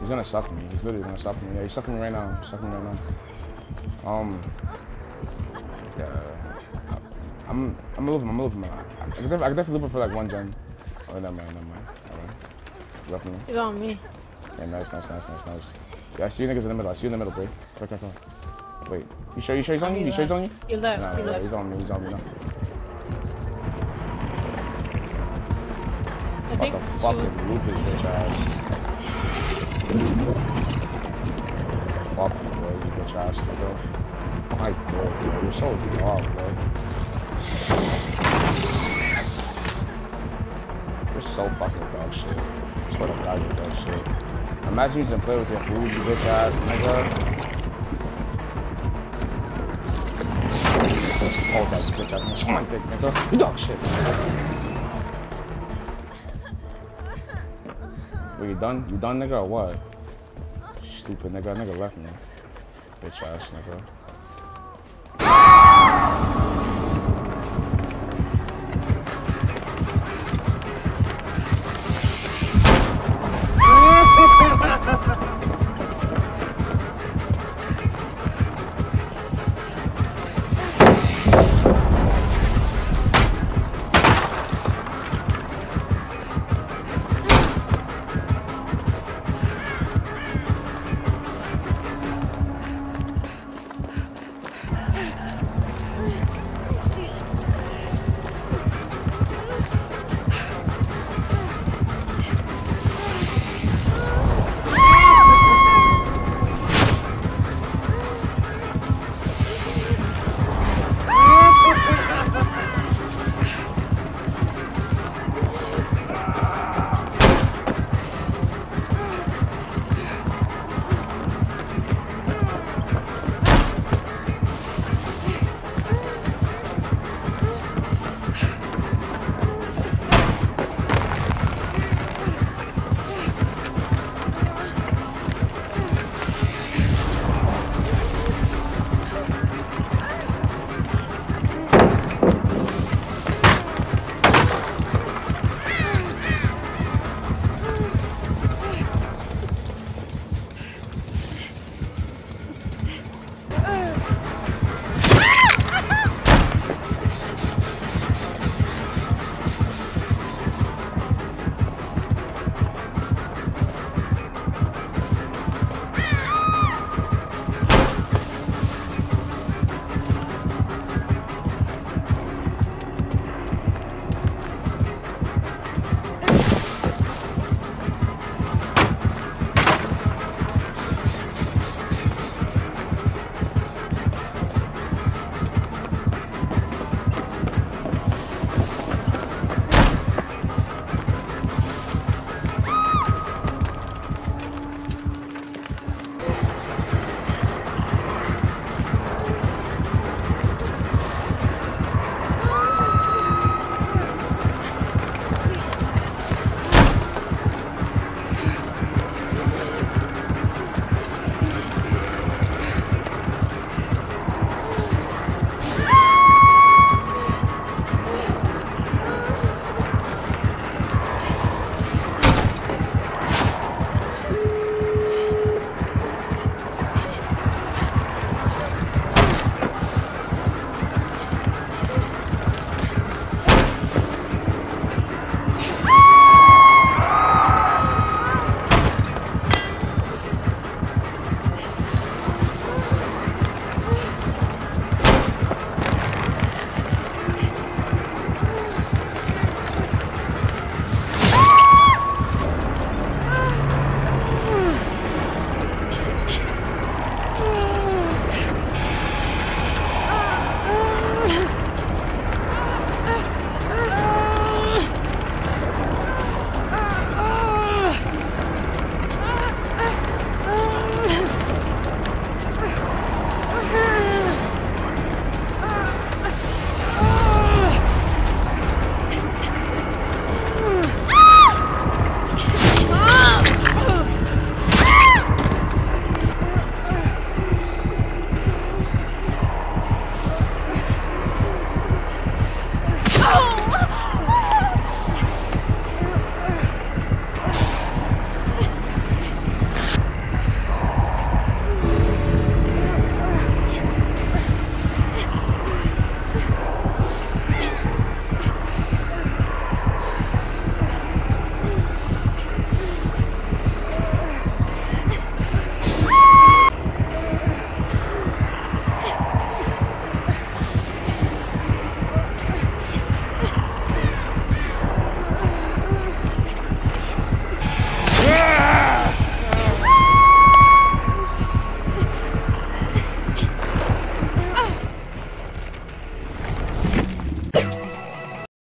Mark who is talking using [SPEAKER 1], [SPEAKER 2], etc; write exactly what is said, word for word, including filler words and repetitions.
[SPEAKER 1] He's gonna suck me. He's literally gonna suck me. Yeah, he's sucking me right now. He's sucking me right now. Um. Yeah. I'm. I'm moving. I'm moving. I, I, I, can definitely, I can definitely loop it for like one gen. Oh, never mind. Never mind. Alright. Left me.
[SPEAKER 2] He's on me.
[SPEAKER 1] Yeah, nice, nice, nice, nice, nice. Yeah, I see you niggas in the middle. I see you in the middle, boy. Quick, quick, quick. Wait. You sure? You sure he's on you? You sure he's on you?
[SPEAKER 2] He left.
[SPEAKER 1] Nah,
[SPEAKER 2] he
[SPEAKER 1] nah,
[SPEAKER 2] left.
[SPEAKER 1] he's on me. He's on me now.
[SPEAKER 2] I think
[SPEAKER 1] About to fucking loop his bitch ass. Fuck you, boy, you bitch ass, bro. My god, bro, you're so dog, bro. You're so fucking dog shit. I swear to God, you're dog shit. Imagine you just play with your food, you bitch ass nigga. Oh, that bitch ass. Oh my dick, nigga. You dog shit, nigga. Wait, you done? You done, nigga, or what? Stupid nigga, nigga left me. Bitch ass nigga.